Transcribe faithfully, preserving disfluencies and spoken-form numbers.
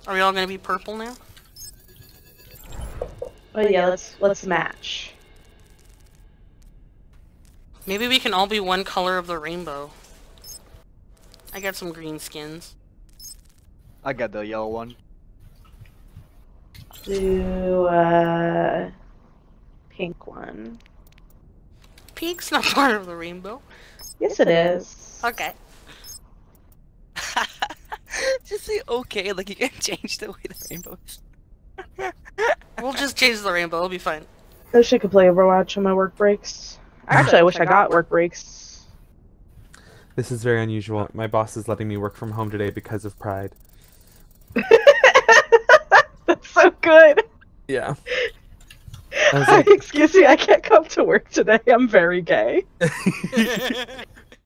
Are we all gonna be purple now? Oh yeah, let's let's match. Maybe we can all be one color of the rainbow. I got some green skins. I got the yellow one. Do uh pink one. Pink's not part of the rainbow. Yes, it is. Okay. Just say okay, like you can change the way the rainbow is. We'll just change the rainbow, it'll be fine. I wish I could play Overwatch on my work breaks. Actually, I wish I got work breaks. This is very unusual. My boss is letting me work from home today because of Pride. That's so good. Yeah. I was like, Excuse me, I can't come to work today. I'm very gay.